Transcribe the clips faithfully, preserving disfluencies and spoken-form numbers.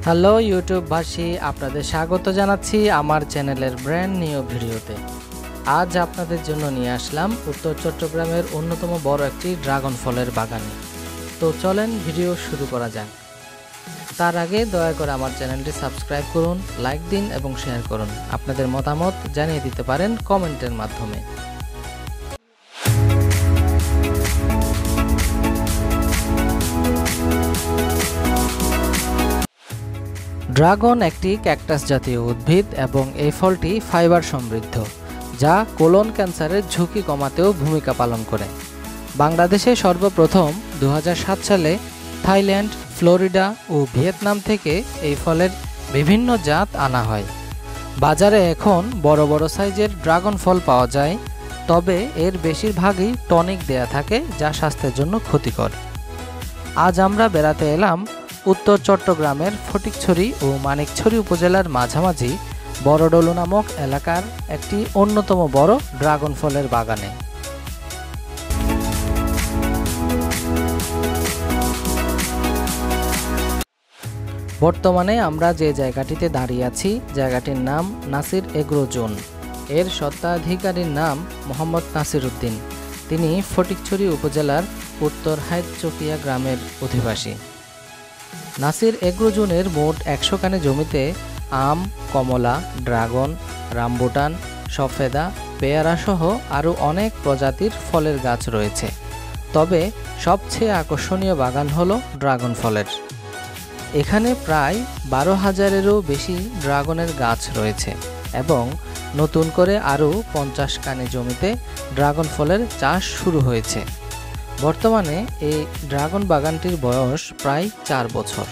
Hello ইউটিউববাসী, আপনাদের স্বাগত জানাচ্ছি আমার চ্যানেলের ব্র্যান্ড নিউ ভিডিওতে। আজ আপনাদের জন্য নিয়ে আসলাম উত্তর চট্টগ্রামের অন্যতম বড় একটি ড্রাগন ফলের বাগানে। তো চলেন ভিডিও শুরু করা যাক। তার আগে দয়া করে আমার চ্যানেলটি সাবস্ক্রাইব করুন, লাইক দিন এবং শেয়ার করুন। আপনাদের মতামত জানিয়ে দিতে পারেন কমেন্টের মাধ্যমে। ড্রাগন একটি ক্যাকটাস জাতীয় উদ্ভিদ এবং এই ফলটি ফাইবার সমৃদ্ধ, যা কোলন ক্যান্সারের ঝুঁকি কমাতেও ভূমিকা পালন করে। বাংলাদেশে সর্বপ্রথম দু হাজার সাত সালে থাইল্যান্ড, ফ্লোরিডা ও ভিয়েতনাম থেকে এই ফলের বিভিন্ন জাত আনা হয়। বাজারে এখন বড় বড় সাইজের ড্রাগন ফল পাওয়া যায়, তবে এর বেশিরভাগই টনিক দেয়া থাকে, যা স্বাস্থ্যের জন্য ক্ষতিকর। আজ আমরা বেড়াতে এলাম উত্তর চট্টগ্রামের ফটিকছড়ি ও মানিকছড়ি উপজেলার মাঝামাঝি বড়ডলু নামক এলাকার একটি অন্যতম বড় ড্রাগন ফলের বাগানে। বর্তমানে আমরা যে জায়গাটিতে দাঁড়িয়ে আছি, জায়গাটির নাম নাসির এগ্রো জোন। এর স্বত্বাধিকারীর নাম মোহাম্মদ নাসির উদ্দিন। তিনি ফটিকছড়ি উপজেলার উত্তর হাইতচকিয়া গ্রামের অধিবাসী। নাসির এগ্রো জোনের মোট একশো কানে জমিতে আম, কমলা, ড্রাগন, রামবুটান, সফেদা, পেয়ারা সহ আরও অনেক প্রজাতির ফলের গাছ রয়েছে। তবে সবচেয়ে আকর্ষণীয় বাগান হলো ড্রাগন ফলের। এখানে প্রায় বারো হাজারেরও বেশি ড্রাগনের গাছ রয়েছে এবং নতুন করে আরও পঞ্চাশ কানে জমিতে ড্রাগন ফলের চাষ শুরু হয়েছে। বর্তমানে এই ড্রাগন বাগানটির বয়স প্রায় চার বছর।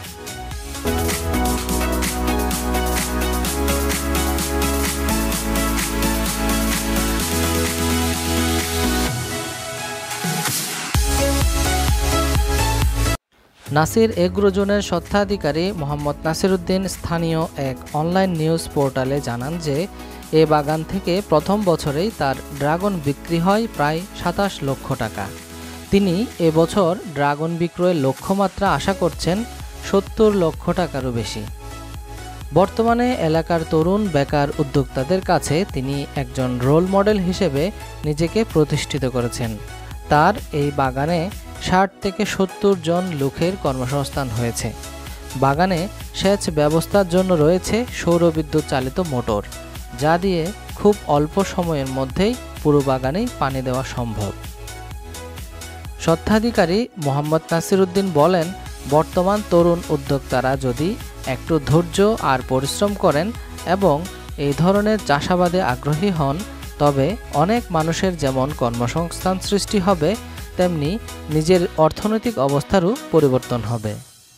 নাসির এগ্রো জোনের স্বত্বাধিকারী মোহাম্মদ নাসির উদ্দিন স্থানীয় এক অনলাইন নিউজ পোর্টালে জানান যে এ বাগান থেকে প্রথম বছরেই তার ড্রাগন বিক্রি হয় প্রায় সাতাশ লক্ষ টাকা। তিনি এবছর ড্রাগন বিক্রয়ের লক্ষ্যমাত্রা আশা করছেন সত্তর লক্ষ টাকারও বেশি। বর্তমানে এলাকার তরুণ বেকার উদ্যোক্তাদের কাছে তিনি একজন রোল মডেল হিসেবে নিজেকে প্রতিষ্ঠিত করেছেন। তার এই বাগানে ষাট থেকে সত্তর জন লোকের কর্মসংস্থান হয়েছে। বাগানে সেচ ব্যবস্থার জন্য রয়েছে সৌরবিদ্যুৎ চালিত মোটর, যা দিয়ে খুব অল্প সময়ের মধ্যেই পুরো বাগানেই পানি দেওয়া সম্ভব। স্বত্বাধিকারী মোহাম্মদ নাসির উদ্দিন বলেন, বর্তমান তরুণ উদ্যোক্তারা যদি একটু ধৈর্য আর পরিশ্রম করেন এবং এই ধরনের চাষাবাদে আগ্রহী হন, তবে অনেক মানুষের যেমন কর্মসংস্থান সৃষ্টি হবে, তেমনি নিজের অর্থনৈতিক অবস্থারও পরিবর্তন হবে।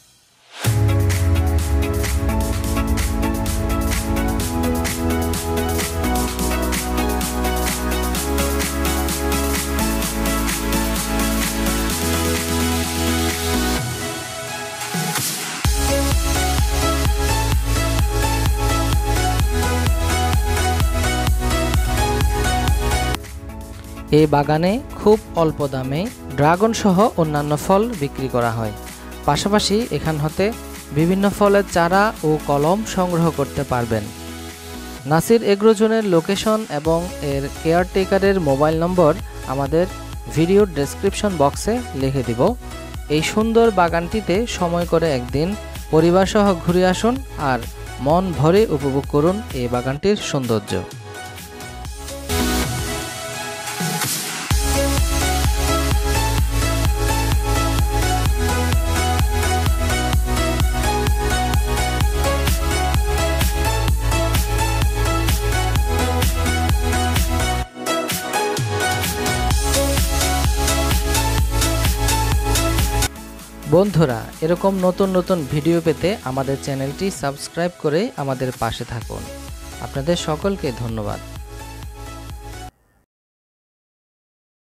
এই বাগানে খুব অল্প দামে ড্রাগন সহ অন্যান্য ফল বিক্রি করা হয়। পাশাপাশি এখান হতে বিভিন্ন ফলের চারা ও কলম সংগ্রহ করতে পারবেন। নাসির এগ্রো জোনের লোকেশন এবং এর কেয়ারটেকারের মোবাইল নম্বর আমাদের ভিডিওর ডেসক্রিপশন বক্সে লিখে দিব। এই সুন্দর বাগানটিতে সময় করে একদিন পরিবার সহ ঘুরে আসুন আর মন ভরে উপভোগ করুন এই বাগানটির সৌন্দর্য। বন্ধুরা, এরকম নতুন নতুন ভিডিও পেতে আমাদের চ্যানেলটি সাবস্ক্রাইব করে আমাদের পাশে থাকুন। আপনাদের সকলকে ধন্যবাদ।